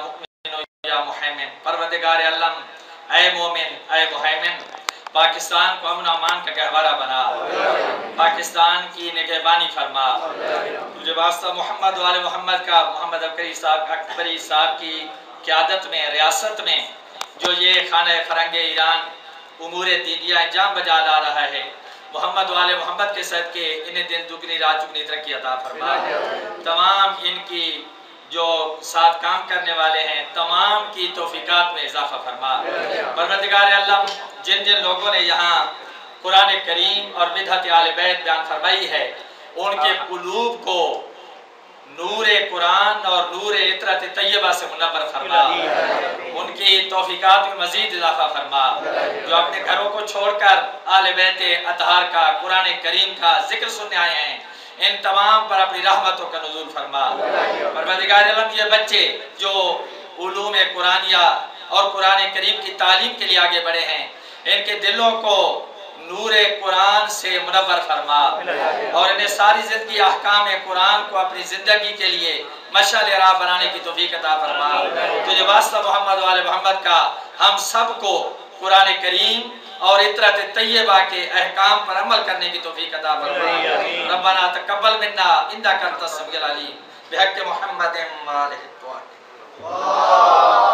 یا محیمن، پروردگار عالم اے مومن اے محیمن، پاکستان کو امن و امان کا گہوارہ بنا، پاکستان کی نگہبانی فرما، تجھے واسطہ محمد و آل محمد کا، محمد اکبری صاحب کی قیادت میں، ریاست میں جو یہ خانہ فرنگ ایران امور دینیہ انجام بجا لا رہا ہے، محمد و آل محمد کے صدقے انہیں دن دگنی رات چگنی ترقی عطا فرما، تمام ان کی جو ساتھ کام کرنے والے ہیں تمام کی توفیقات میں اضافہ فرما، پروردگار عالم جن جن لوگوں نے یہاں قرآن کریم اور مدحت آل بیت بیان فرمائی ہے ان کے قلوب کو نور قرآن اور نور عطرت طیبہ سے منور فرما، ان کی توفیقات میں مزید اضافہ فرما، جو اپنے گھروں کو چھوڑ کر آل بیت اطہار کا قرآن کریم کا ذکر سننے آئے ہیں ان تمام پر اپنی رحمتوں کا نزول فرما، پروردگار عالم یہ بچے جو علوم قرآنیہ اور قرآن کریم کی تعلیم کے لیے آگے بڑھے ہیں ان کے دلوں کو نور قرآن سے منور فرما اور انہیں ساری زندگی احکام قرآن کو اپنی زندگی کے لیے مشعل راہ بنانے کی توفیق عطا فرما، تجھے واسطہ محمد و آل محمد کا ہم سب کو قرآن کریم اور عطرت طیبہ کے احکام پر عمل کرنے کی توفیق عطا فرما، ربنا تقبل منا انک انت السمیع العلیم بحق محمد و آلہ الطاہرین۔